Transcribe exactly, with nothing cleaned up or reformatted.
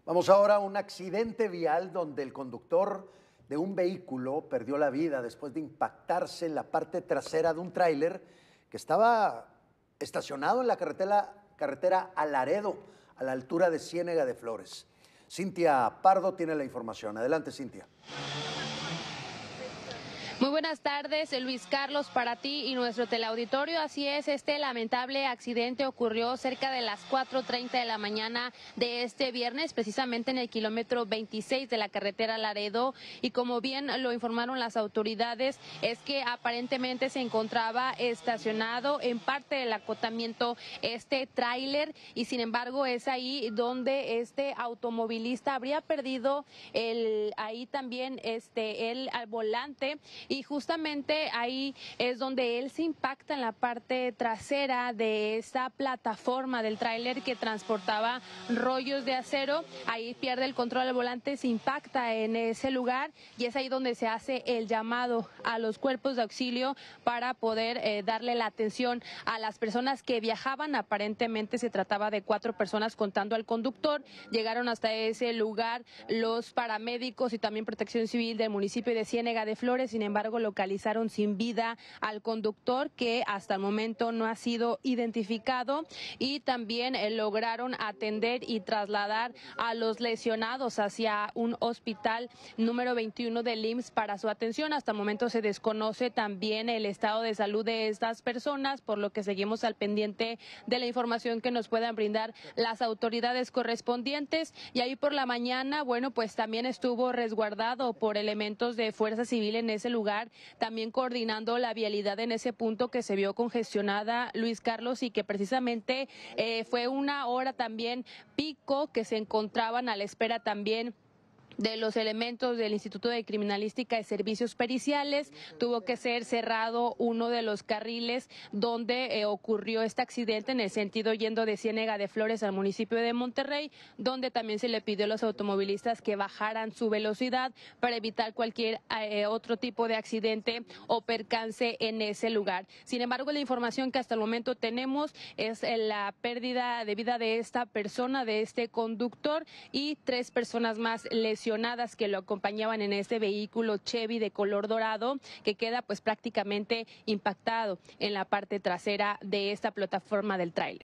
Vamos ahora a un accidente vial donde el conductor de un vehículo perdió la vida después de impactarse en la parte trasera de un tráiler que estaba estacionado en la carretera, carretera a Laredo, a la altura de Ciénega de Flores. Cintia Pardo tiene la información. Adelante, Cintia. Muy buenas tardes, Luis Carlos, para ti y nuestro teleauditorio. Así es, este lamentable accidente ocurrió cerca de las cuatro treinta de la mañana de este viernes, precisamente en el kilómetro veintiséis de la carretera Laredo. Y como bien lo informaron las autoridades, es que aparentemente se encontraba estacionado en parte del acotamiento este tráiler, y sin embargo es ahí donde este automovilista habría perdido el ahí también este el al volante. Y justamente ahí es donde él se impacta en la parte trasera de esta plataforma del tráiler que transportaba rollos de acero. Ahí pierde el control del volante, se impacta en ese lugar, y es ahí donde se hace el llamado a los cuerpos de auxilio para poder eh, darle la atención a las personas que viajaban. Aparentemente se trataba de cuatro personas contando al conductor. Llegaron hasta ese lugar los paramédicos y también Protección Civil del municipio de Ciénega de Flores. Sin embargo, localizaron sin vida al conductor, que hasta el momento no ha sido identificado, y también eh, lograron atender y trasladar a los lesionados hacia un hospital número veintiuno del I M S S para su atención. Hasta el momento se desconoce también el estado de salud de estas personas, por lo que seguimos al pendiente de la información que nos puedan brindar las autoridades correspondientes. Y ahí por la mañana, bueno, pues también estuvo resguardado por elementos de Fuerza Civil en ese lugar, también coordinando la vialidad en ese punto que se vio congestionada, Luis Carlos, y que precisamente eh, fue una hora también pico que se encontraban a la espera también de los elementos del Instituto de Criminalística y Servicios Periciales. Tuvo que ser cerrado uno de los carriles donde eh, ocurrió este accidente, en el sentido yendo de Ciénega de Flores al municipio de Monterrey, donde también se le pidió a los automovilistas que bajaran su velocidad para evitar cualquier eh, otro tipo de accidente o percance en ese lugar. Sin embargo, la información que hasta el momento tenemos es la pérdida de vida de esta persona, de este conductor, y tres personas más lesionadas que lo acompañaban en este vehículo Chevy de color dorado, que queda pues prácticamente impactado en la parte trasera de esta plataforma del tráiler.